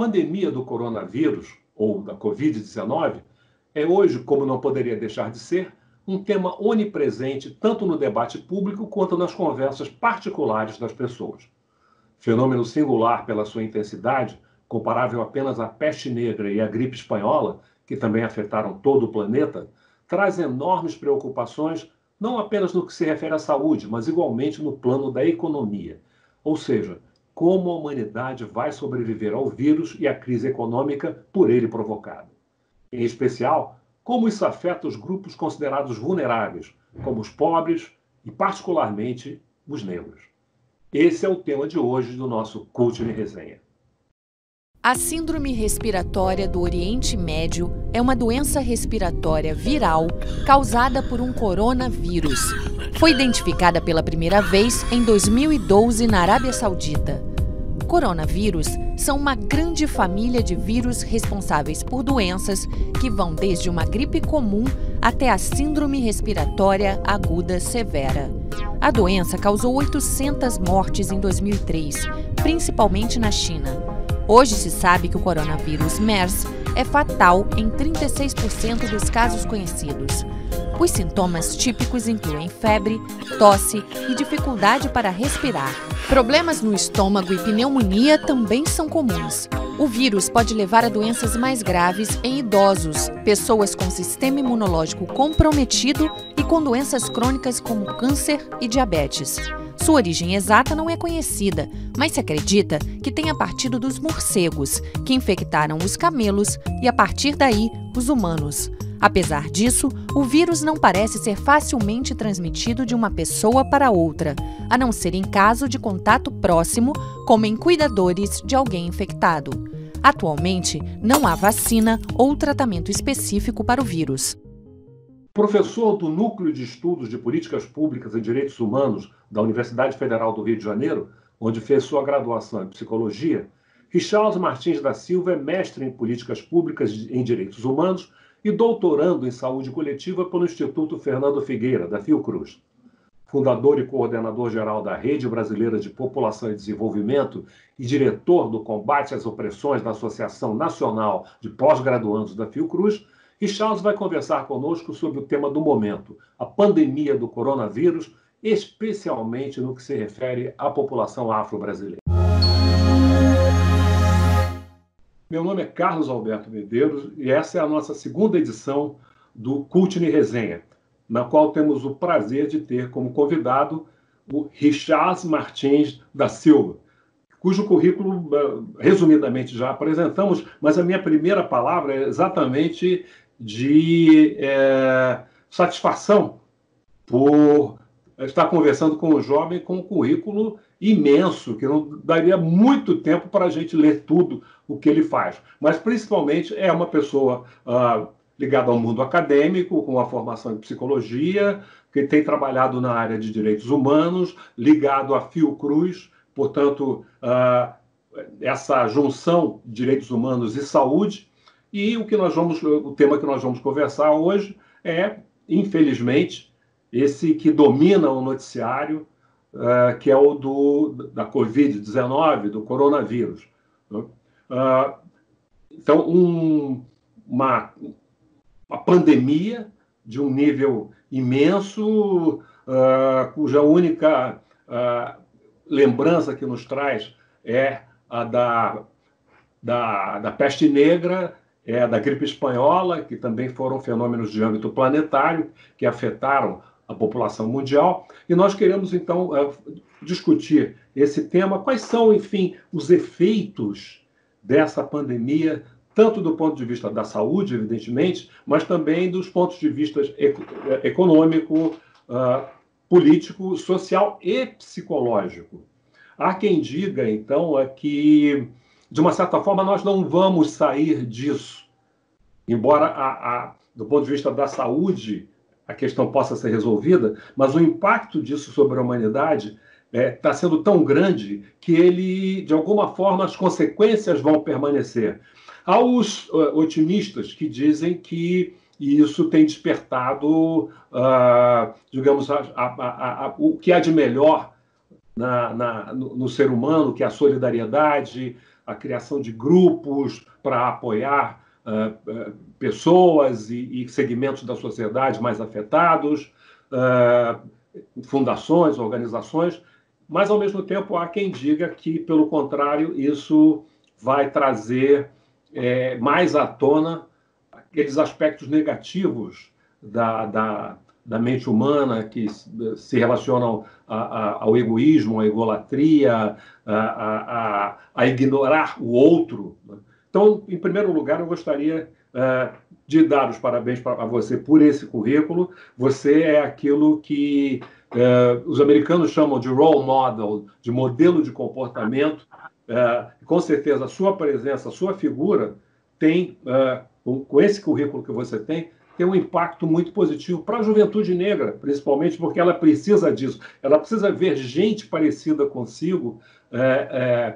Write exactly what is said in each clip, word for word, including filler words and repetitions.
pandemia do coronavírus, ou da covid dezenove, é hoje, como não poderia deixar de ser, um tema onipresente tanto no debate público quanto nas conversas particulares das pessoas. Fenômeno singular pela sua intensidade, comparável apenas à peste negra e à gripe espanhola, que também afetaram todo o planeta, traz enormes preocupações, não apenas no que se refere à saúde, mas igualmente no plano da economia. Ou seja, como a humanidade vai sobreviver ao vírus e à crise econômica por ele provocada. Em especial, como isso afeta os grupos considerados vulneráveis, como os pobres e, particularmente, os negros. Esse é o tema de hoje do nosso Cultime Resenha. A síndrome respiratória do Oriente Médio é uma doença respiratória viral causada por um coronavírus. Foi identificada pela primeira vez em dois mil e doze na Arábia Saudita. Coronavírus são uma grande família de vírus responsáveis por doenças que vão desde uma gripe comum até a síndrome respiratória aguda severa. A doença causou oitocentas mortes em dois mil e três, principalmente na China. Hoje se sabe que o coronavírus MERS é fatal em trinta e seis por cento dos casos conhecidos. Os sintomas típicos incluem febre, tosse e dificuldade para respirar. Problemas no estômago e pneumonia também são comuns. O vírus pode levar a doenças mais graves em idosos, pessoas com sistema imunológico comprometido e com doenças crônicas como câncer e diabetes. Sua origem exata não é conhecida, mas se acredita que tenha partido dos morcegos, que infectaram os camelos e, a partir daí, os humanos. Apesar disso, o vírus não parece ser facilmente transmitido de uma pessoa para outra, a não ser em caso de contato próximo, como em cuidadores de alguém infectado. Atualmente, não há vacina ou tratamento específico para o vírus. Professor do Núcleo de Estudos de Políticas Públicas e Direitos Humanos da Universidade Federal do Rio de Janeiro, onde fez sua graduação em Psicologia, Richarlison Martins da Silva é mestre em Políticas Públicas em Direitos Humanos e doutorando em Saúde Coletiva pelo Instituto Fernando Figueira, da Fiocruz. Fundador e coordenador-geral da Rede Brasileira de População e Desenvolvimento e diretor do Combate às Opressões da Associação Nacional de Pós-Graduandos da Fiocruz, Richarlison vai conversar conosco sobre o tema do momento, a pandemia do coronavírus, especialmente no que se refere à população afro-brasileira. Meu nome é Carlos Alberto Medeiros e essa é a nossa segunda edição do Cultime Resenha, na qual temos o prazer de ter como convidado o Richarlison Martins da Silva, cujo currículo, resumidamente, já apresentamos, mas a minha primeira palavra é exatamente de é, satisfação por estar conversando com um jovem com um currículo imenso, que não daria muito tempo para a gente ler tudo o que ele faz. Mas, principalmente, é uma pessoa ah, ligada ao mundo acadêmico, com uma formação em psicologia, que tem trabalhado na área de direitos humanos, ligado à Fiocruz, portanto, ah, essa junção de direitos humanos e saúde. E o que nós vamos, o tema que nós vamos conversar hoje é, infelizmente, esse que domina o noticiário, uh, que é o do, da covid dezenove, do coronavírus. Uh, então, um, uma, uma pandemia de um nível imenso, uh, cuja única uh, lembrança que nos traz é a da, da, da peste negra, é da gripe espanhola, que também foram fenômenos de âmbito planetário, que afetaram a população mundial. E nós queremos, então, discutir esse tema. Quais são, enfim, os efeitos dessa pandemia, tanto do ponto de vista da saúde, evidentemente, mas também dos pontos de vista econômico, político, social e psicológico. Há quem diga, então, que, de uma certa forma, nós não vamos sair disso. Embora, a, a, do ponto de vista da saúde, a questão possa ser resolvida, mas o impacto disso sobre a humanidade está é, sendo tão grande que ele, de alguma forma, as consequências vão permanecer. Há os uh, otimistas que dizem que isso tem despertado, uh, digamos, a, a, a, a, o que há de melhor na, na, no, no ser humano, que é a solidariedade, a criação de grupos para apoiar uh, uh, pessoas e, e segmentos da sociedade mais afetados, uh, fundações, organizações, mas, ao mesmo tempo, há quem diga que, pelo contrário, isso vai trazer é, mais à tona aqueles aspectos negativos da, da, da mente humana que se relacionam a, a, ao egoísmo, à egolatria, a, a, a ignorar o outro. Então, em primeiro lugar, eu gostaria uh, de dar os parabéns para você por esse currículo. Você é aquilo que uh, os americanos chamam de role model, de modelo de comportamento. Uh, com certeza, a sua presença, a sua figura tem, uh, com, com esse currículo que você tem, tem um impacto muito positivo para a juventude negra, principalmente porque ela precisa disso. Ela precisa ver gente parecida consigo é, é,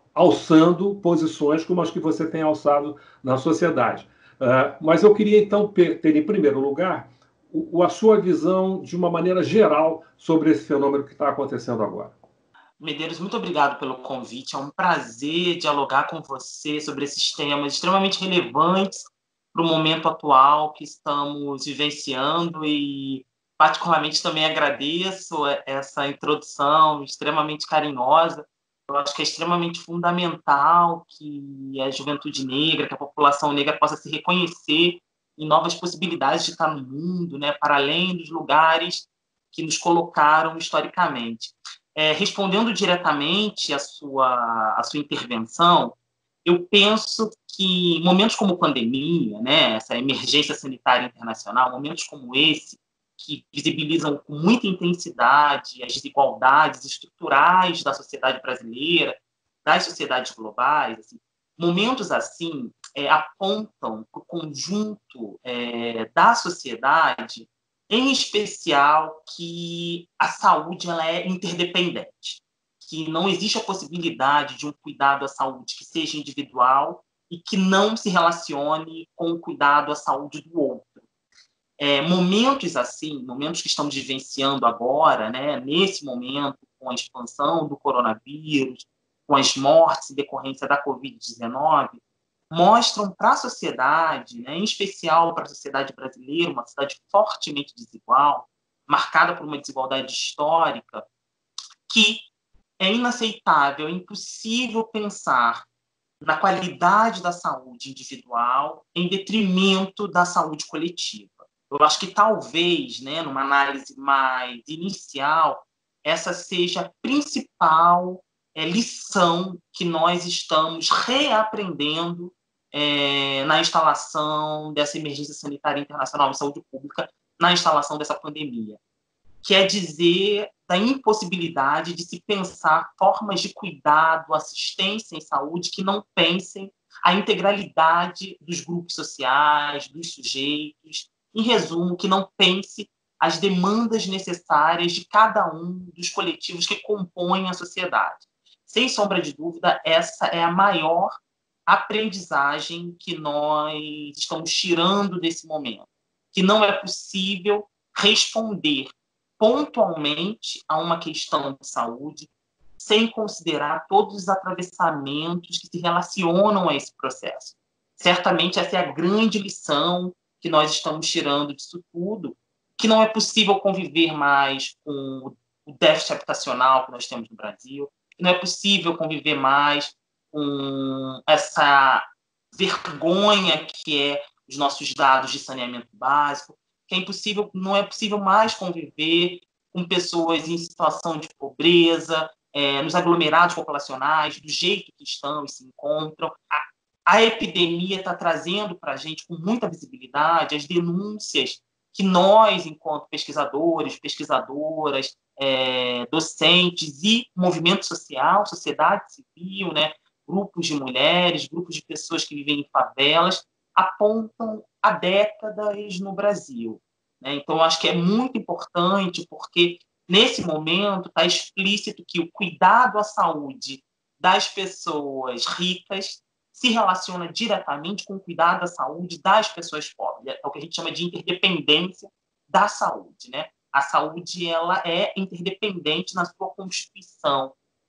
alçando posições como as que você tem alçado na sociedade. Uh, mas eu queria, então, ter, em primeiro lugar, o, a sua visão, de uma maneira geral, sobre esse fenômeno que está acontecendo agora. Medeiros, muito obrigado pelo convite. É um prazer dialogar com você sobre esses temas extremamente relevantes para o momento atual que estamos vivenciando e, particularmente, também agradeço essa introdução extremamente carinhosa. Eu acho que é extremamente fundamental que a juventude negra, que a população negra possa se reconhecer em novas possibilidades de estar no mundo, né, para além dos lugares que nos colocaram historicamente. É, respondendo diretamente à sua, à sua intervenção, eu penso que momentos como pandemia, né, essa emergência sanitária internacional, momentos como esse, que visibilizam com muita intensidade as desigualdades estruturais da sociedade brasileira, das sociedades globais, assim, momentos assim é, apontam para o conjunto é, da sociedade, em especial que a saúde ela é interdependente, que não existe a possibilidade de um cuidado à saúde que seja individual e que não se relacione com o cuidado à saúde do outro. É, momentos assim, momentos que estamos vivenciando agora, né, nesse momento, com a expansão do coronavírus, com as mortes em decorrência da covid dezenove, mostram para a sociedade, né, em especial para a sociedade brasileira, uma sociedade fortemente desigual, marcada por uma desigualdade histórica, que é inaceitável, é impossível pensar na qualidade da saúde individual em detrimento da saúde coletiva. Eu acho que talvez, né, numa análise mais inicial, essa seja a principal é, lição que nós estamos reaprendendo é, na instalação dessa emergência sanitária internacional de saúde pública, na instalação dessa pandemia. Quer dizer da impossibilidade de se pensar formas de cuidado, assistência em saúde que não pensem a integralidade dos grupos sociais, dos sujeitos, em resumo, que não pense as demandas necessárias de cada um dos coletivos que compõem a sociedade. Sem sombra de dúvida, essa é a maior aprendizagem que nós estamos tirando desse momento, que não é possível responder pontualmente a uma questão de saúde sem considerar todos os atravessamentos que se relacionam a esse processo. Certamente essa é a grande lição que nós estamos tirando disso tudo, que não é possível conviver mais com o déficit habitacional que nós temos no Brasil, que não é possível conviver mais com essa vergonha que é os nossos dados de saneamento básico, que é impossível, não é possível mais conviver com pessoas em situação de pobreza, é, nos aglomerados populacionais, do jeito que estão e se encontram. A, a epidemia está trazendo para a gente, com muita visibilidade, as denúncias que nós, enquanto pesquisadores, pesquisadoras, é, docentes e movimento social, sociedade civil, né, grupos de mulheres, grupos de pessoas que vivem em favelas, apontam há décadas no Brasil. Né? Então, eu acho que é muito importante, porque nesse momento está explícito que o cuidado à saúde das pessoas ricas se relaciona diretamente com o cuidado à saúde das pessoas pobres. É o que a gente chama de interdependência da saúde. Né? A saúde ela é interdependente na sua constituição.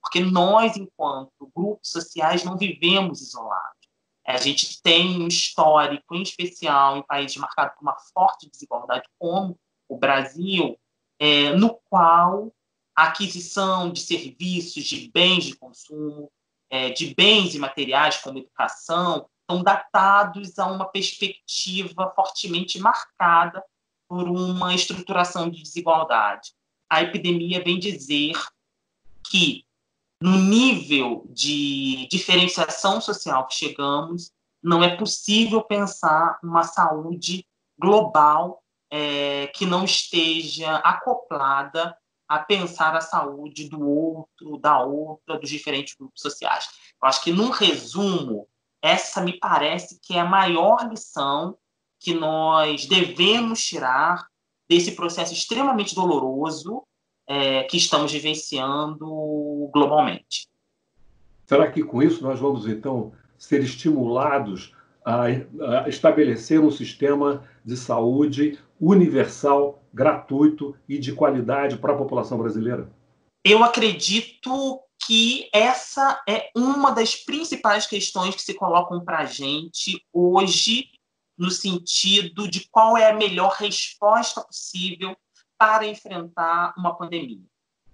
porque nós, enquanto grupos sociais, não vivemos isolados. A gente tem um histórico, em especial em países marcados por uma forte desigualdade, como o Brasil, é, no qual a aquisição de serviços, de bens de consumo, é, de bens e materiais como educação, estão datados a uma perspectiva fortemente marcada por uma estruturação de desigualdade. A epidemia vem dizer que, no nível de diferenciação social que chegamos, não é possível pensar uma saúde global é, que não esteja acoplada a pensar a saúde do outro, da outra, dos diferentes grupos sociais. Eu acho que, num resumo, essa me parece que é a maior lição que nós devemos tirar desse processo extremamente doloroso é, que estamos vivenciando globalmente. Será que com isso nós vamos, então, ser estimulados a, a estabelecer um sistema de saúde universal, gratuito e de qualidade para a população brasileira? Eu acredito que essa é uma das principais questões que se colocam para a gente hoje, no sentido de qual é a melhor resposta possível para enfrentar uma pandemia.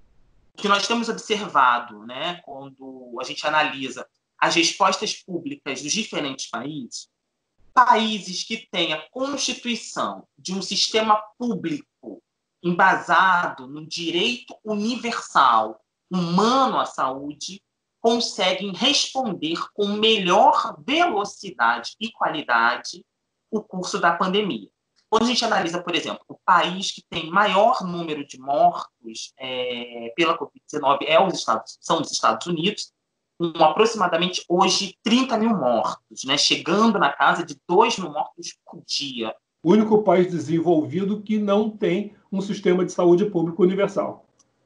O que nós temos observado, né, quando a gente analisa as respostas públicas dos diferentes países, países que têm a constituição de um sistema público embasado no direito universal, humano à saúde, conseguem responder com melhor velocidade e qualidade o curso da pandemia. Quando a gente analisa, por exemplo, o país que tem maior número de mortos é, pela covid dezenove é os Estados, são os Estados Unidos, com aproximadamente hoje trinta mil mortos, né, chegando na casa de dois mil mortos por dia. O único país desenvolvido que não tem um sistema de saúde público universal.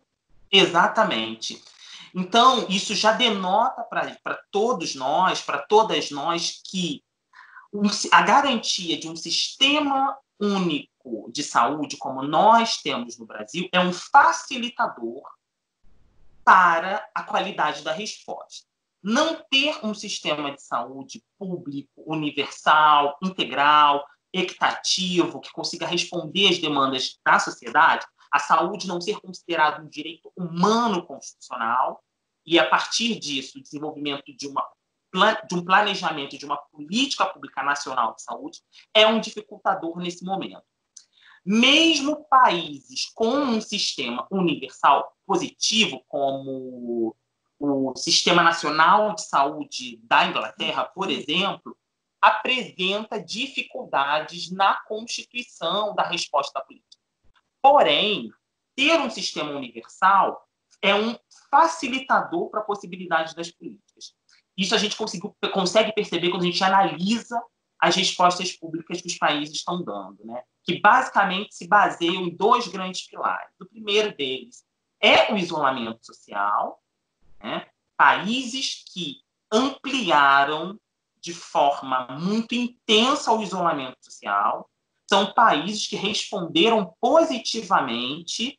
Exatamente. Então, isso já denota para todos nós, para todas nós, que a garantia de um sistema único de saúde, como nós temos no Brasil, é um facilitador para a qualidade da resposta. Não ter um sistema de saúde público, universal, integral, equitativo, que consiga responder às demandas da sociedade, a saúde não ser considerado um direito humano constitucional, e, a partir disso, o desenvolvimento de, uma, de um planejamento, de uma política pública nacional de saúde, é um dificultador nesse momento. Mesmo países com um sistema universal positivo, como o Sistema Nacional de Saúde da Inglaterra, por exemplo, apresenta dificuldades na constituição da resposta política. Porém, ter um sistema universal é um facilitador para a possibilidade das políticas. Isso a gente conseguiu, consegue perceber quando a gente analisa as respostas públicas que os países estão dando, né? Que basicamente se baseiam em dois grandes pilares. O primeiro deles é o isolamento social, né? Países que ampliaram de forma muito intensa o isolamento social são países que responderam positivamente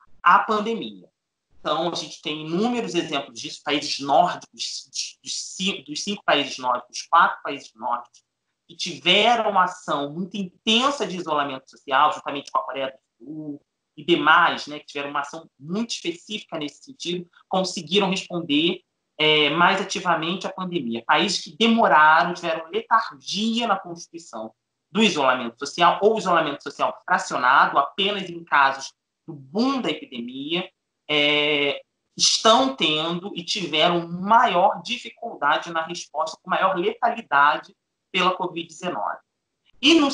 à pandemia. Então, a gente tem inúmeros exemplos disso, países nórdicos, dos cinco, dos cinco países nórdicos, quatro países nórdicos, que tiveram uma ação muito intensa de isolamento social, juntamente com a Coreia do Sul e demais, né, que tiveram uma ação muito específica nesse sentido, conseguiram responder é, mais ativamente à pandemia. Países que demoraram, tiveram letargia na constituição do isolamento social, ou isolamento social fracionado, apenas em casos do boom da epidemia, é, estão tendo e tiveram maior dificuldade na resposta, com maior letalidade pela covid dezenove. E no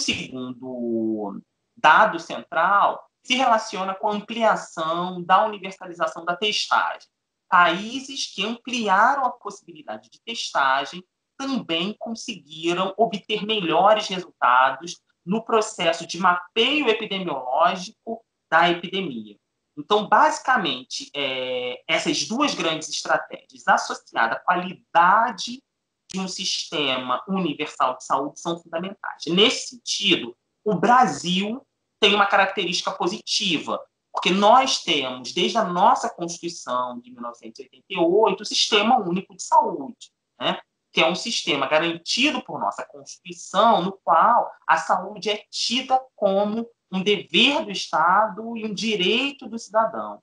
segundo dado central, se relaciona com a ampliação da universalização da testagem. Países que ampliaram a possibilidade de testagem também conseguiram obter melhores resultados no processo de mapeio epidemiológico da epidemia. Então, basicamente, é, essas duas grandes estratégias associadas à qualidade de um sistema universal de saúde são fundamentais. Nesse sentido, o Brasil tem uma característica positiva, Porque nós temos, desde a nossa Constituição de mil novecentos e oitenta e oito, o Sistema Único de Saúde, né? Que é um sistema garantido por nossa Constituição, no qual a saúde é tida como um dever do Estado e um direito do cidadão.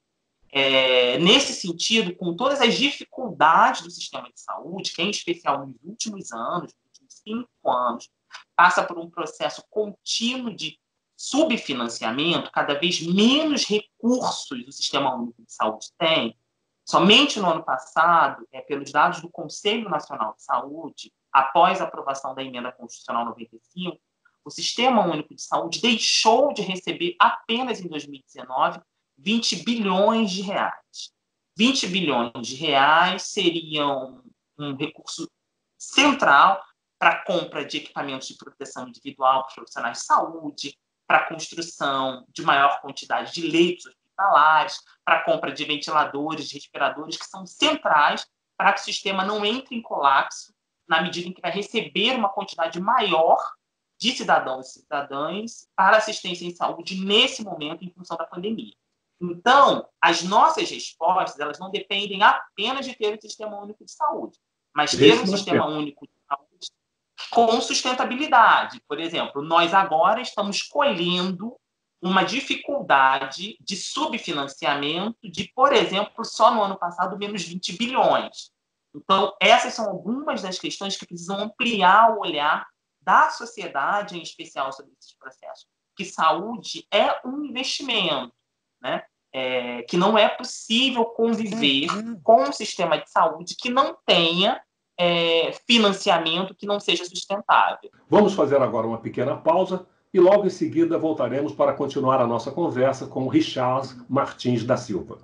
É, nesse sentido, com todas as dificuldades do sistema de saúde, que em especial nos últimos anos, nos últimos cinco anos, passa por um processo contínuo de subfinanciamento, cada vez menos recursos o Sistema Único de Saúde tem. Somente no ano passado, é, pelos dados do Conselho Nacional de Saúde, após a aprovação da Emenda Constitucional noventa e cinco, o Sistema Único de Saúde deixou de receber, apenas em dois mil e dezenove, vinte bilhões de reais. vinte bilhões de reais seriam um recurso central para a compra de equipamentos de proteção individual para os profissionais de saúde, para a construção de maior quantidade de leitos hospitalares, para a compra de ventiladores, de respiradores, que são centrais para que o sistema não entre em colapso na medida em que vai receber uma quantidade maior de cidadãos e cidadãs para assistência em saúde nesse momento em função da pandemia. Então, as nossas respostas, elas não dependem apenas de ter o Sistema Único de Saúde, mas ter um Sistema Único de Saúde com sustentabilidade. Por exemplo, nós agora estamos colhendo uma dificuldade de subfinanciamento de, por exemplo, só no ano passado, menos vinte bilhões. Então, essas são algumas das questões que precisam ampliar o olhar da sociedade, em especial, sobre esses processos. Que saúde é um investimento, né? É, que não é possível conviver com um sistema de saúde que não tenha é, financiamento, que não seja sustentável. Vamos fazer agora uma pequena pausa e logo em seguida voltaremos para continuar a nossa conversa com Richard Martins da Silva.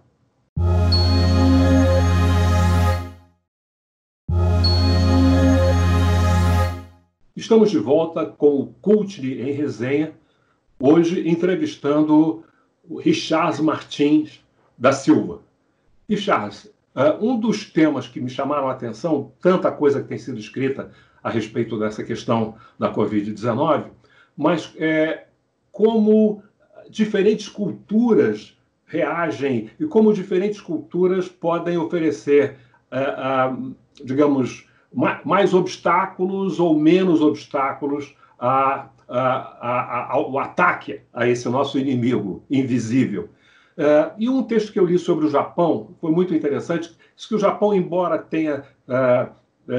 Estamos de volta com o Cult em Resenha, hoje entrevistando o Richard Martins da Silva. Richard, um dos temas que me chamaram a atenção, tanta coisa que tem sido escrita a respeito dessa questão da covid dezenove, mas é, como diferentes culturas reagem e como diferentes culturas podem oferecer, é, é, digamos, mais obstáculos ou menos obstáculos a, a, a, ao ataque a esse nosso inimigo invisível. Uh, e um texto que eu li sobre o Japão foi muito interessante, diz que o Japão, embora tenha uh,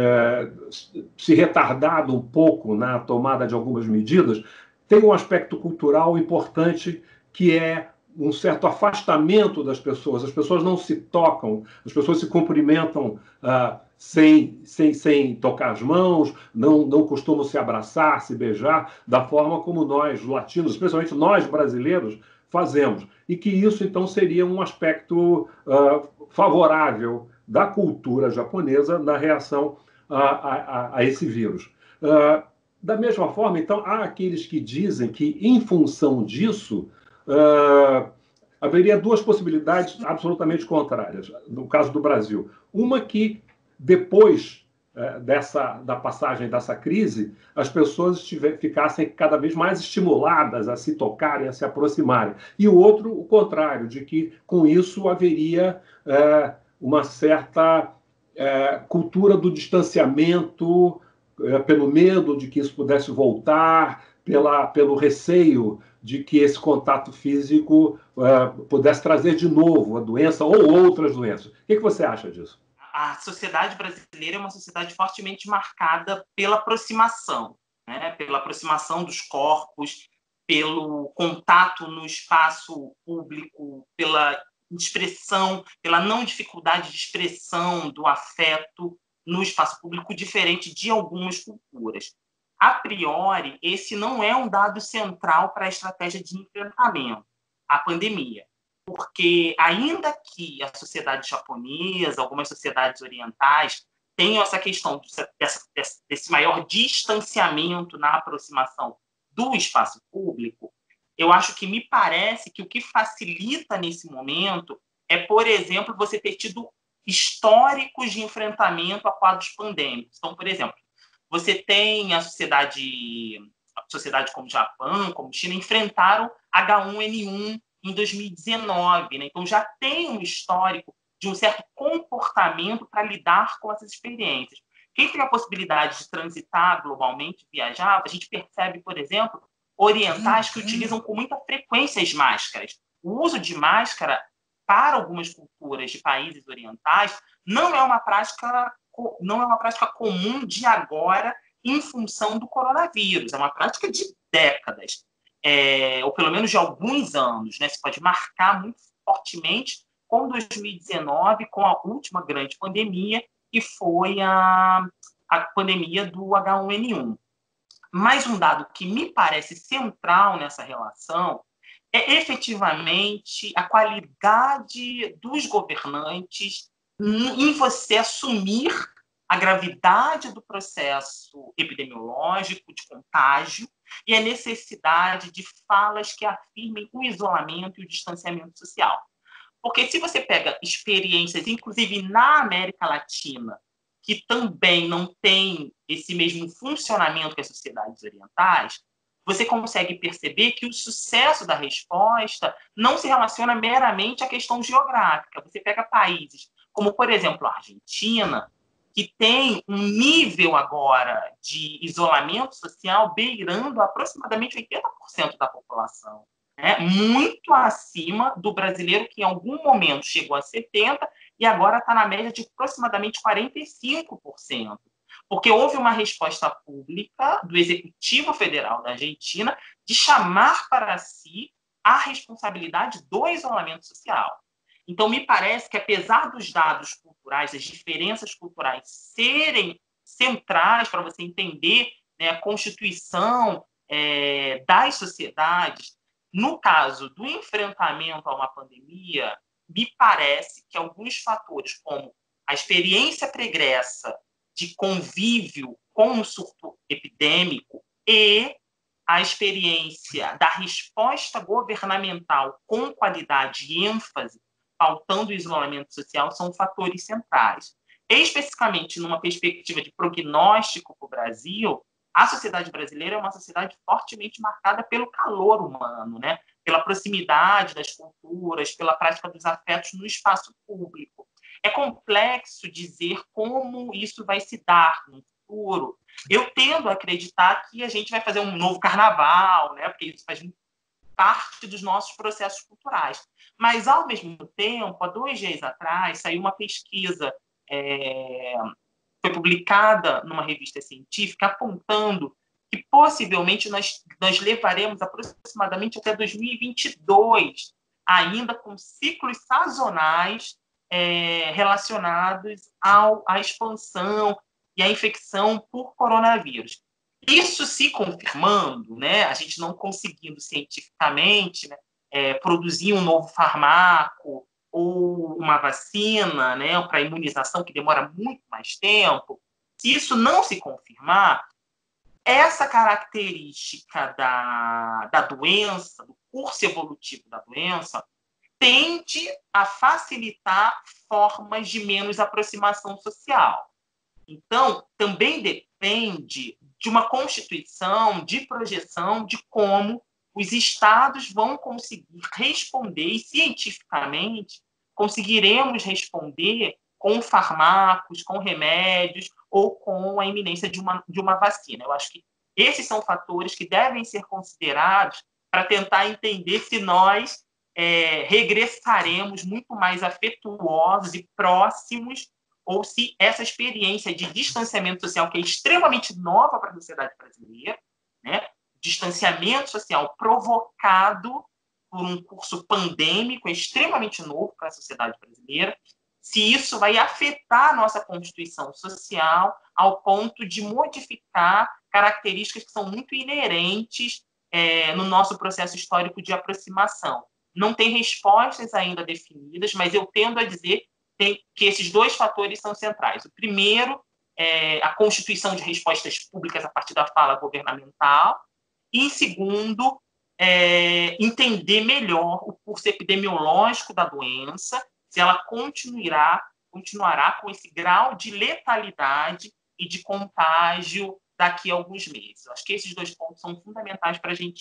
uh, se retardado um pouco na tomada de algumas medidas, tem um aspecto cultural importante que é um certo afastamento das pessoas. As pessoas não se tocam, as pessoas se cumprimentam uh, sem, sem, sem tocar as mãos, não, não costumam se abraçar, se beijar, da forma como nós, latinos, especialmente nós brasileiros, fazemos. E que isso, então, seria um aspecto uh, favorável da cultura japonesa na reação a, a, a esse vírus. Uh, da mesma forma, então, há aqueles que dizem que, em função disso, uh, haveria duas possibilidades absolutamente contrárias, no caso do Brasil. Uma que, depois uh, dessa, da passagem dessa crise, as pessoas estiver, ficassem cada vez mais estimuladas a se tocarem, a se aproximarem. E o outro, o contrário, de que, com isso, haveria uh, uma certa uh, cultura do distanciamento, pelo medo de que isso pudesse voltar, pela, pelo receio de que esse contato físico uh, pudesse trazer de novo a doença ou outras doenças. O que, que você acha disso? A sociedade brasileira é uma sociedade fortemente marcada pela aproximação, né? Pela aproximação dos corpos, pelo contato no espaço público, pela expressão, pela não dificuldade de expressão do afeto no espaço público, diferente de algumas culturas. A priori, esse não é um dado central para a estratégia de enfrentamento à pandemia, porque ainda que a sociedade japonesa, algumas sociedades orientais, tenham essa questão dessa, desse maior distanciamento na aproximação do espaço público, eu acho que me parece que o que facilita nesse momento é, por exemplo, você ter tido históricos de enfrentamento a quadros pandêmicos. Então, por exemplo, você tem a sociedade, a sociedade como o Japão, como a China, enfrentaram H um N um em dois mil e dezenove, né? Então já tem um histórico de um certo comportamento para lidar com essas experiências. Quem tem a possibilidade de transitar globalmente, viajar, a gente percebe, por exemplo, orientais que utilizam com muita frequência as máscaras. O uso de máscara, para algumas culturas de países orientais, não é uma prática, não é uma prática comum de agora, em função do coronavírus. É uma prática de décadas, é, ou pelo menos de alguns anos, né? Se pode marcar muito fortemente com dois mil e dezenove, com a última grande pandemia, que foi a, a pandemia do H um N um. Mas um dado que me parece central nessa relação é efetivamente a qualidade dos governantes em você assumir a gravidade do processo epidemiológico de contágio e a necessidade de falas que afirmem o isolamento e o distanciamento social. Porque se você pega experiências, inclusive na América Latina, que também não tem esse mesmo funcionamento que as sociedades orientais, você consegue perceber que o sucesso da resposta não se relaciona meramente à questão geográfica. Você pega países como, por exemplo, a Argentina, que tem um nível agora de isolamento social beirando aproximadamente oitenta por cento da população. Né? Muito acima do brasileiro, que em algum momento chegou a setenta por cento e agora está na média de aproximadamente quarenta e cinco por cento. Porque houve uma resposta pública do Executivo Federal da Argentina de chamar para si a responsabilidade do isolamento social. Então, me parece que, apesar dos dados culturais, das diferenças culturais serem centrais para você entender, né, a constituição é, das sociedades, no caso do enfrentamento a uma pandemia, me parece que alguns fatores, como a experiência pregressa de convívio com o surto epidêmico e a experiência da resposta governamental com qualidade e ênfase, pautando o isolamento social, são fatores centrais. Especificamente numa perspectiva de prognóstico para o Brasil, a sociedade brasileira é uma sociedade fortemente marcada pelo calor humano, né? Pela proximidade das culturas, pela prática dos afetos no espaço público. É complexo dizer como isso vai se dar no futuro. Eu tendo a acreditar que a gente vai fazer um novo carnaval, né? Porque isso faz parte dos nossos processos culturais. Mas, ao mesmo tempo, há dois dias atrás, saiu uma pesquisa, é, foi publicada numa revista científica, apontando que possivelmente nós, nós levaremos aproximadamente até dois mil e vinte e dois, ainda com ciclos sazonais é, relacionados ao, à expansão e à infecção por coronavírus. Isso se confirmando, né, a gente não conseguindo cientificamente, né, é, produzir um novo fármaco ou uma vacina, né, para imunização, que demora muito mais tempo, se isso não se confirmar, essa característica da, da doença, do curso evolutivo da doença, tende a facilitar formas de menos aproximação social. Então, também depende de uma constituição, de projeção, de como os estados vão conseguir responder, e cientificamente conseguiremos responder com fármacos, com remédios ou com a iminência de uma, de uma vacina. Eu acho que esses são fatores que devem ser considerados para tentar entender se nós é, regressaremos muito mais afetuosos e próximos, ou se essa experiência de distanciamento social, que é extremamente nova para a sociedade brasileira, né? Distanciamento social provocado por um curso pandêmico, é extremamente novo para a sociedade brasileira, se isso vai afetar a nossa constituição social ao ponto de modificar características que são muito inerentes é, no nosso processo histórico de aproximação. Não tem respostas ainda definidas, mas eu tendo a dizer tem, que esses dois fatores são centrais. O primeiro é a constituição de respostas públicas a partir da fala governamental, e, em segundo, é, entender melhor o curso epidemiológico da doença, se ela continuará, continuará com esse grau de letalidade e de contágio daqui a alguns meses. Acho que esses dois pontos são fundamentais para a gente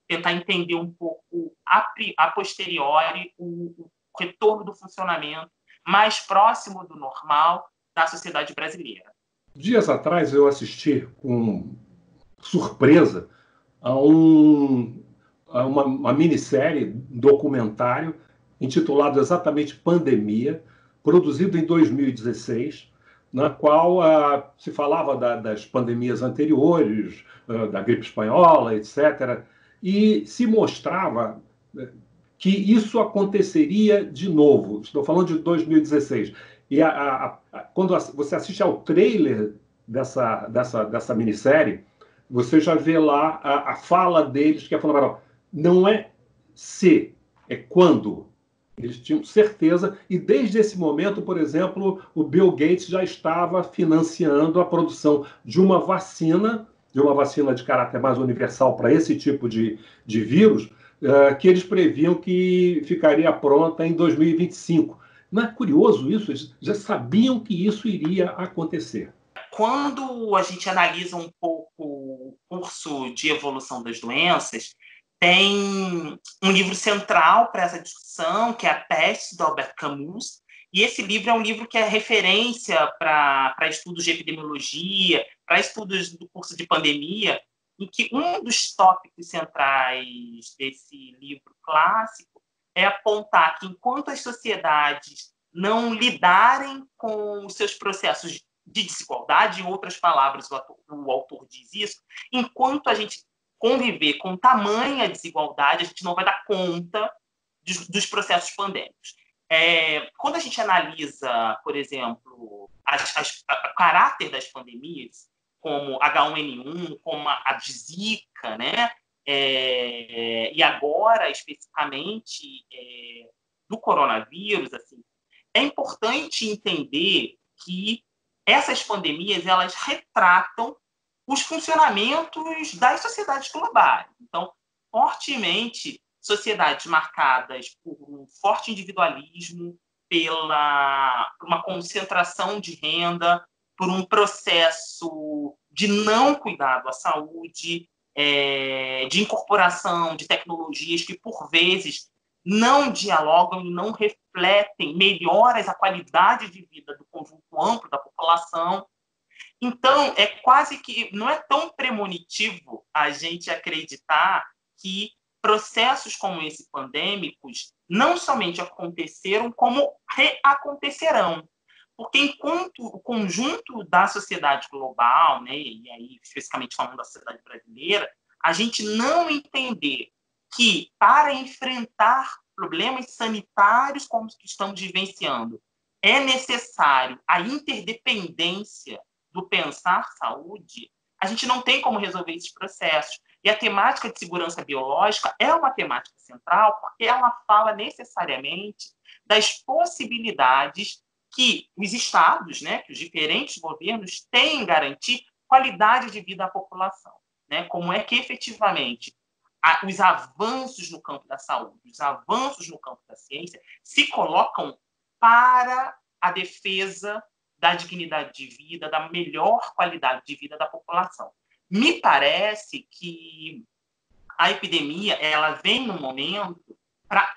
tentar entender um pouco a, a posteriori o, o retorno do funcionamento mais próximo do normal da sociedade brasileira. Dias atrás eu assisti com surpresa a, um, a uma, uma minissérie, um documentário, intitulado exatamente Pandemia, produzido em dois mil e dezesseis, na qual ah, se falava da, das pandemias anteriores, ah, da gripe espanhola, etcétera, e se mostrava que isso aconteceria de novo. Estou falando de dois mil e dezesseis. E a, a, a, quando você assiste ao trailer dessa, dessa, dessa minissérie, você já vê lá a, a fala deles, que é fundamental. Não é se, é quando. Eles tinham certeza, e desde esse momento, por exemplo, o Bill Gates já estava financiando a produção de uma vacina, de uma vacina de caráter mais universal para esse tipo de, de vírus, uh, que eles previam que ficaria pronta em dois mil e vinte e cinco. Não é curioso isso? Eles já sabiam que isso iria acontecer. Quando a gente analisa um pouco o curso de evolução das doenças, tem um livro central para essa discussão, que é A Peste, do Albert Camus, e esse livro é um livro que é referência para estudos de epidemiologia, para estudos do curso de pandemia, em que um dos tópicos centrais desse livro clássico é apontar que enquanto as sociedades não lidarem com os seus processos de desigualdade, em outras palavras, o autor, o autor diz isso, enquanto a gente conviver com tamanha desigualdade, a gente não vai dar conta dos, dos processos pandêmicos. É, quando a gente analisa, por exemplo, as, as, a, o caráter das pandemias, como H um N um, como a, a de Zika, né? É, e agora, especificamente, é, do coronavírus, assim, é importante entender que essas pandemias elas retratam os funcionamentos das sociedades globais. Então, fortemente, sociedades marcadas por um forte individualismo, pela por uma concentração de renda, por um processo de não cuidado à saúde, é, de incorporação de tecnologias que, por vezes, não dialogam e não refletem melhoras à qualidade de vida do conjunto amplo da população. Então, é quase que não é tão premonitivo a gente acreditar que processos como esse pandêmicos não somente aconteceram, como reacontecerão. Porque enquanto o conjunto da sociedade global, né, e aí especificamente falando da sociedade brasileira, a gente não entender que para enfrentar problemas sanitários como os que estamos vivenciando, é necessário a interdependência do pensar saúde, a gente não tem como resolver esses processos. E a temática de segurança biológica é uma temática central porque ela fala necessariamente das possibilidades que os estados, né, que os diferentes governos têm em garantir qualidade de vida à população. Né? Como é que, efetivamente, a, os avanços no campo da saúde, os avanços no campo da ciência se colocam para a defesa da dignidade de vida, da melhor qualidade de vida da população. Me parece que a epidemia ela vem no momento para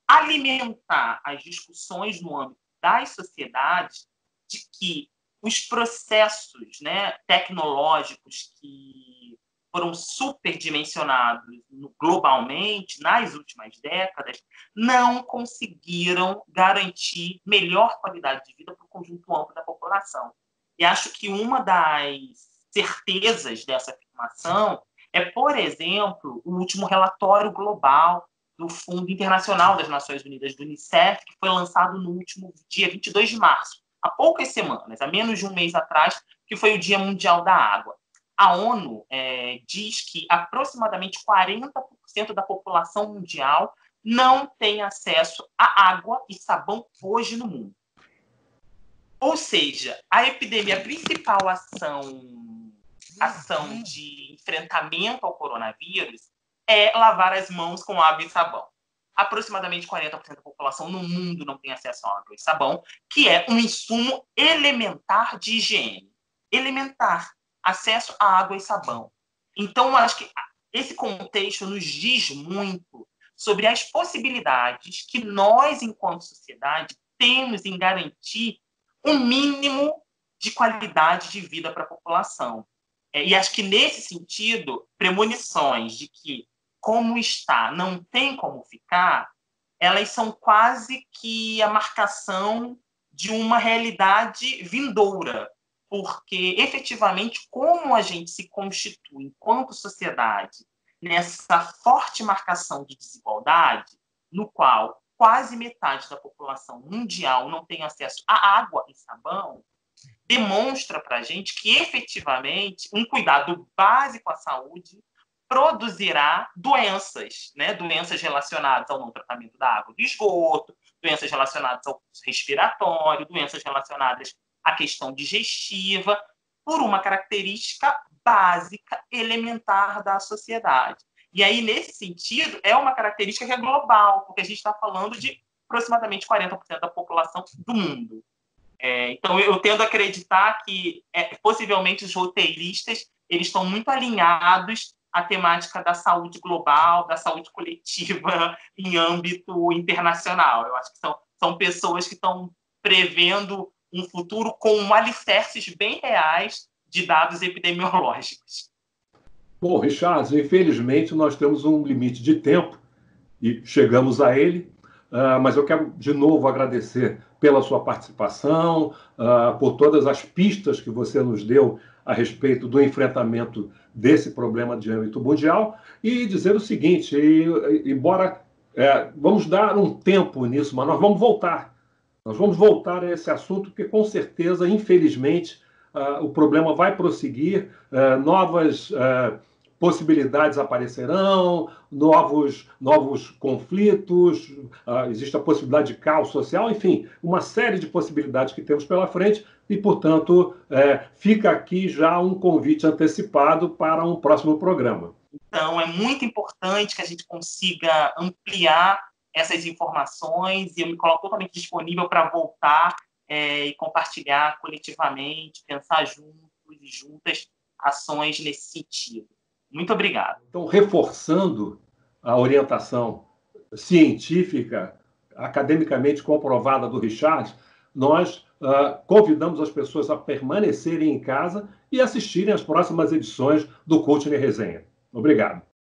alimentar as discussões no âmbito das sociedades de que os processos, né, tecnológicos que foram superdimensionados globalmente nas últimas décadas não conseguiram garantir melhor qualidade de vida para o conjunto amplo da população. E acho que uma das certezas dessa afirmação é, por exemplo, o último relatório global do Fundo Internacional das Nações Unidas, do Unicef, que foi lançado no último dia vinte e dois de março, há poucas semanas, há menos de um mês atrás, que foi o Dia Mundial da Água. A ONU é, diz que aproximadamente quarenta por cento da população mundial não tem acesso a água e sabão hoje no mundo. Ou seja, a epidemia, a principal ação, ação de enfrentamento ao coronavírus é lavar as mãos com água e sabão. Aproximadamente quarenta por cento da população no mundo não tem acesso a água e sabão, que é um insumo elementar de higiene. Elementar. Acesso a água e sabão. Então, eu acho que esse contexto nos diz muito sobre as possibilidades que nós, enquanto sociedade, temos em garantir um mínimo de qualidade de vida para a população. É, e acho que, nesse sentido, premonições de que, como está, não tem como ficar, elas são quase que a marcação de uma realidade vindoura, porque, efetivamente, como a gente se constitui enquanto sociedade nessa forte marcação de desigualdade, no qual quase metade da população mundial não tem acesso a água e sabão, demonstra para a gente que, efetivamente, um cuidado básico à saúde produzirá doenças, né? Doenças relacionadas ao não tratamento da água do esgoto, doenças relacionadas ao respiratório, doenças relacionadas à questão digestiva, por uma característica básica, elementar da sociedade. E aí, nesse sentido, é uma característica que é global, porque a gente está falando de aproximadamente quarenta por cento da população do mundo. É, então, eu tendo a acreditar que, é, possivelmente, os roteiristas eles estão muito alinhados à temática da saúde global, da saúde coletiva em âmbito internacional. Eu acho que são, são pessoas que estão prevendo um futuro com alicerces bem reais de dados epidemiológicos. Bom, Richard, infelizmente nós temos um limite de tempo e chegamos a ele, uh, mas eu quero de novo agradecer pela sua participação, uh, por todas as pistas que você nos deu a respeito do enfrentamento desse problema de âmbito mundial e dizer o seguinte, e, embora é, vamos dar um tempo nisso, mas nós vamos voltar. Nós vamos voltar a esse assunto, porque com certeza, infelizmente, uh, o problema vai prosseguir, uh, novas uh, possibilidades aparecerão, novos, novos conflitos, uh, existe a possibilidade de caos social, enfim, uma série de possibilidades que temos pela frente e, portanto, uh, fica aqui já um convite antecipado para um próximo programa. Então, é muito importante que a gente consiga ampliar essas informações e eu me coloco totalmente disponível para voltar é, e compartilhar coletivamente, pensar juntos e juntas ações nesse sentido. Muito obrigado. Então, reforçando a orientação científica, academicamente comprovada do Richard, nós uh, convidamos as pessoas a permanecerem em casa e assistirem às próximas edições do Coaching Resenha. Obrigado.